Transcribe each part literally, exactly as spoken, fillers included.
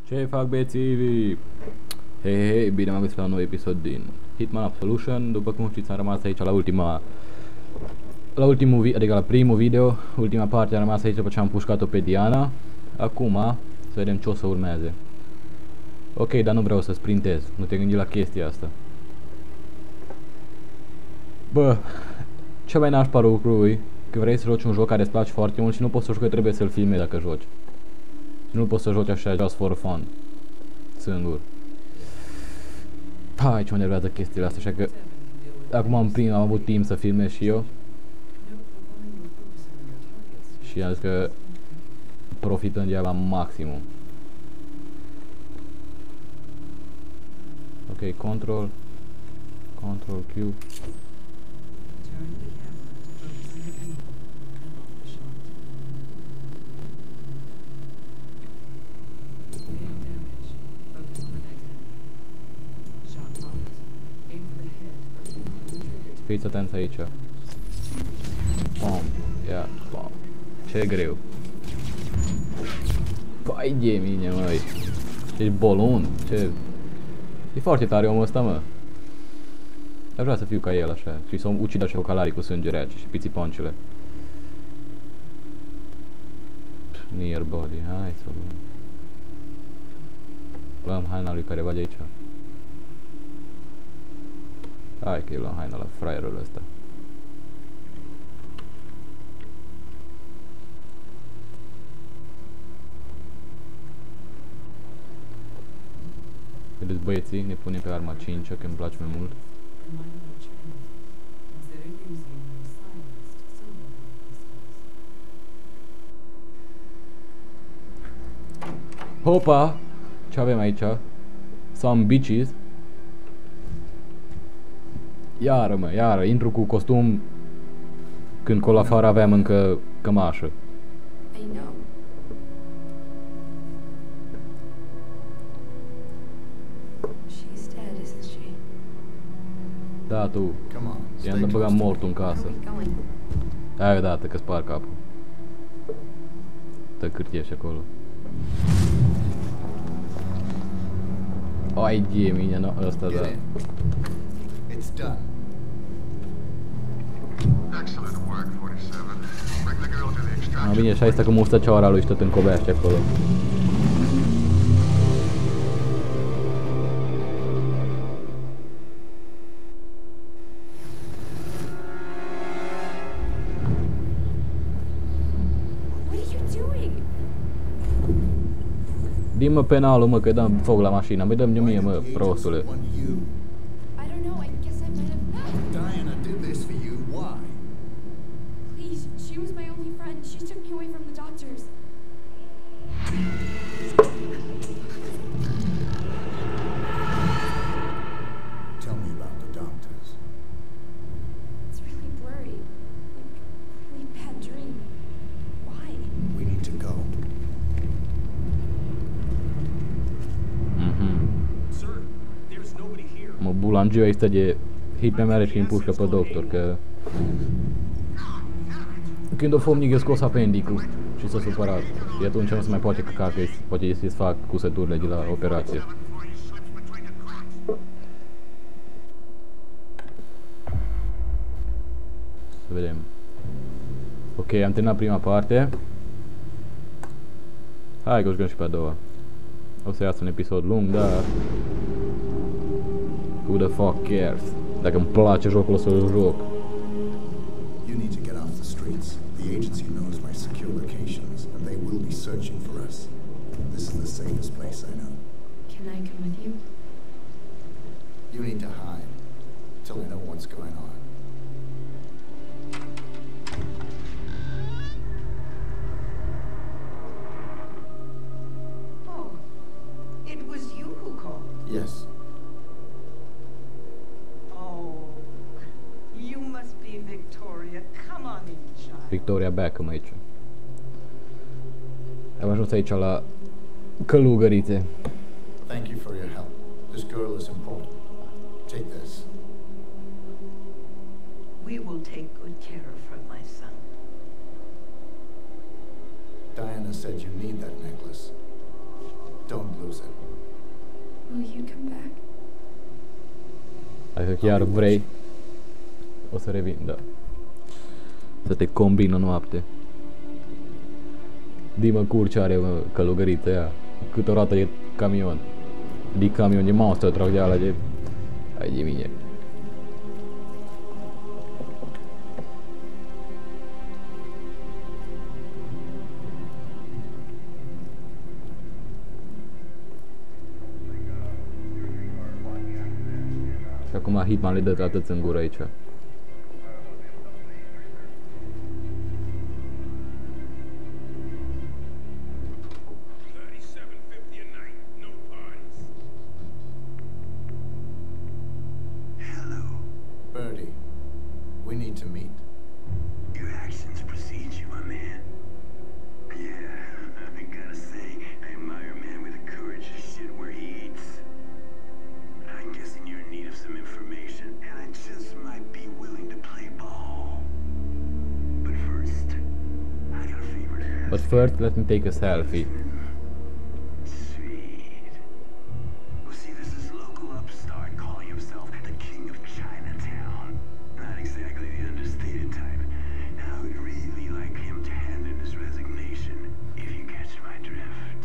Ce fac bețivii? Hei, hei, hei, bine m-am găsit la un nou episod din Hitman Absolution. După cum știți, am rămas aici la ultima... La ultimul video, adică la primul video, ultima parte am rămas aici după ce am pușcat-o pe Diana. Acum, să vedem ce o să urmeze. Ok, dar nu vreau să sprintez, nu te gândi la chestia asta. Bă, cel mai nașpa lucru e că vrei să joci un joc care îți place foarte mult și nu poți să joci că trebuie să-l filmezi dacă joci. Și nu poți să joci așa just for fun. Singur. Hai, ce mă nervează chestiile astea, așa că acum am prim, am avut timp să filmez și eu. Și am zis că profităm de ea la maximum. Ok, control Control Q. Fiți atenți aici. Bom, ia, bom. Ce greu. Pai de mine, măi. Ce bolun, ce... E foarte tare omul ăsta, mă. Aș vrea să fiu ca el, așa. Și să ucid așa cu calarii cu sânge rece și pițiponcile. Near body, hai să luăm. Luăm haina lui care va de aici. Hai că îi luăm haina la fraierul ăsta. Vedeți băieții, ne punem pe arma cinci, că îmi place mai mult. Hopa! Ce avem aici? Some bitches. Iară, mă, iară, intru cu costum când colo afară aveam încă cămașă. Da, tu, i-am de băgat mortul în casă. Hai odată că spar capul. Tă cârtie și acolo. Ai de mine, no, ăsta da. A, bine, și asta cu mustăcioara lui și tot încobeaște acolo. Dă-mă penalul, mă, că dăm foc la mașină. Mă, dăm-ne mie, mă, prostule. Mă, bulangiu ăsta de Hitman mere și împușcă pe doctor, că când o fomnic e scos apendicul și s-a supărat. Și atunci nu se mai poate căca, că poate să-i fac cusăturile de la operație. Să vedem. Ok, am terminat prima parte. Hai că o jucăm și pe a doua. O să iasă un episod lung, dar... Who the fuck cares? Dacă îmi place jocul, o să-l joc. You need to get off the streets. The agency knows my secure locations, and they will be searching for us. This is the safest place I know. Can I come with you? You need to hide till I know what's going on. Oh, it was you who called? Yes. Victoria Beckham aici. Am ajuns aici la călugărițe. Thank you for your help. This girl is important. Take this. We will take good care of her, my son. Diana said you need that necklace. Don't lose it. Will you come back? Adică chiar vrei, o să revin, da. Să te combină noapte. Dimă curce are mă, călugăriță aia. Câteodată e camion. Di camion, e monster, trag de ala de... Hai de mine. Și acum Hitman le dă atât în gură aici. Birdie, we need to meet. Your actions precede you, my man. Yeah, I gotta say, I admire a man with the courage to shit where he eats. I'm guessing you're in need of some information, and I just might be willing to play ball. But first, I got a favor to ask. But first, let me take a selfie. Sweet. Well, see, this is local upstart calling himself the King of Chinatown. Not exactly the understated type. I would really like him to hand in his resignation, if you catch my drift.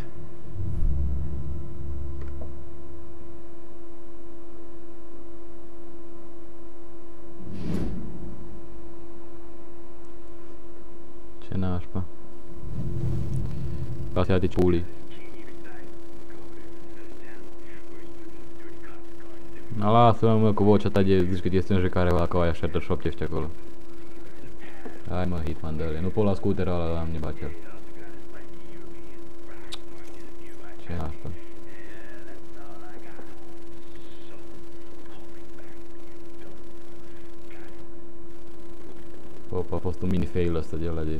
Ce nașpa. Astea de ciuli. Na, lasă-mă, mă, cu vocea ta de zici că te strânge careva ca aia și te șoptești acolo. Hai mă, Hitman, dă-le. Nu pot la scuterul ăla, am nibacer. Ce asta? Opa, a fost un mini fail ăsta de ăla de...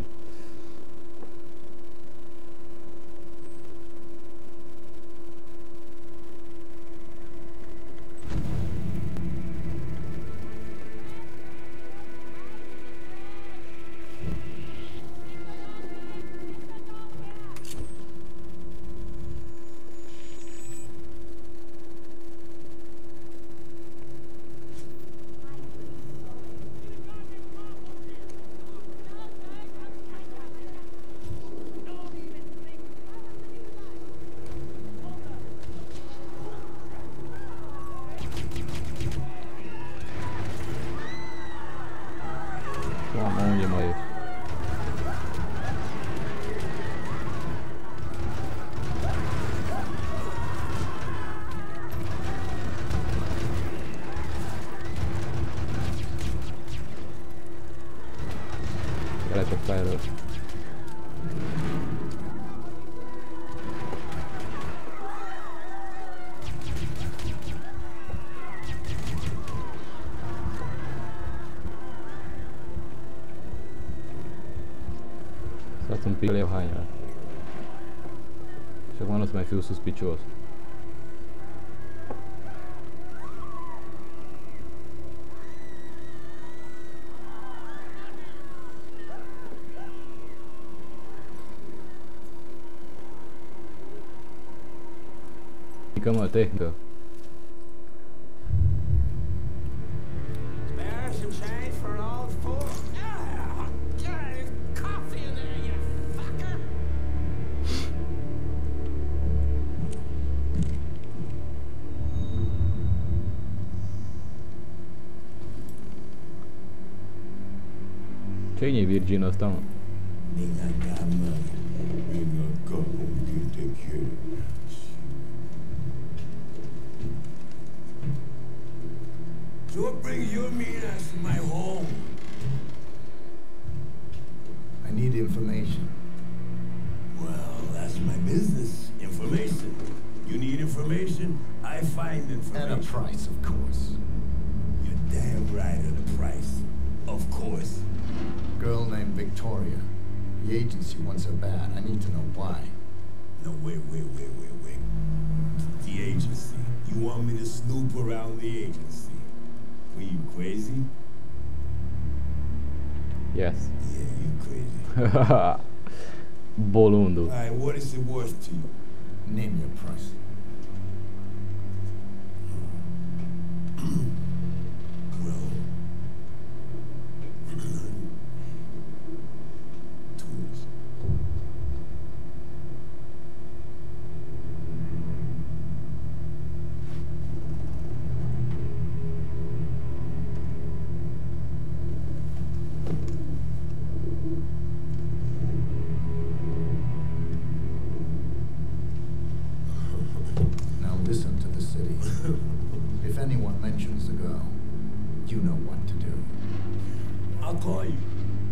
Mamă, unde mai e? Era ce flyer ăla. Stați un pic, le iau hainele. Și acum nu o să mai fiu suspicios. Mică mă, tehnică. Spare some change for an old fool. Ah, there's coffee in there, you fucker. Ce-i Virgin ăsta, mă? Nigga got money. Nigga go get the kid. So what brings you and me to my home? I need information. Well, that's my business. Information. You need information, I find information. At a price, of course. You're damn right at a price. Of course. Girl named Victoria. The agency wants her bad. I need to know why. No, wait, wait, wait, wait, wait. The agency. You want me to snoop around the agency? Were you crazy? Yes. Yeah, you crazy. Bolundu. Alright, what is it worth to you? Name your price. Well, tools. Now listen to the city. If anyone mentions the girl, you know what to do. I'll call you.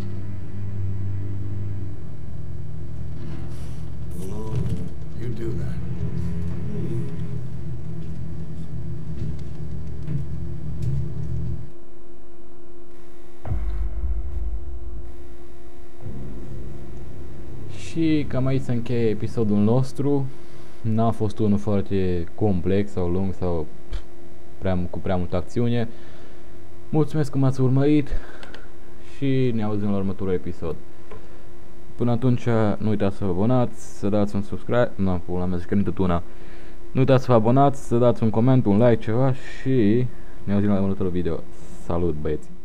Oh. You do that. Și cam aici se încheie episodul nostru. N-a fost unul foarte complex sau lung sau prea, cu prea multă acțiune. Mulțumesc că m-ați urmărit și ne auzim la următorul episod. Până atunci, nu uitați să vă abonați, să dați un subscribe, nu, pula mea, zic că una. Nu uitați să vă abonați, să dați un coment, un like, ceva și ne auzim la următorul video. Salut, băieți!